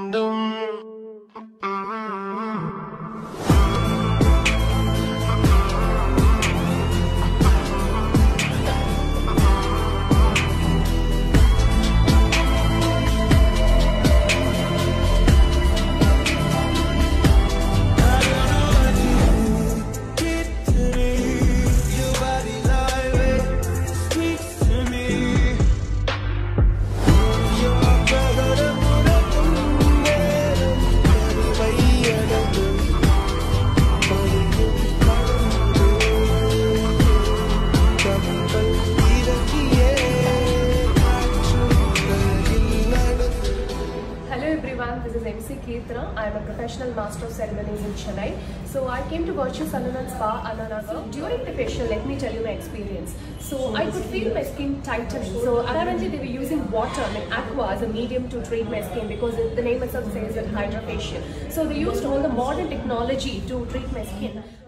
This is MC Kirtana. I am a professional master of ceremonies in Chennai. So I came to Virtue Salon and Spa, Ananagar. During the facial, let me tell you my experience. So I could feel my skin tightening. So apparently they were using water, like aqua, as a medium to treat my skin because the name itself says that hydrofacial. So they used all the modern technology to treat my skin.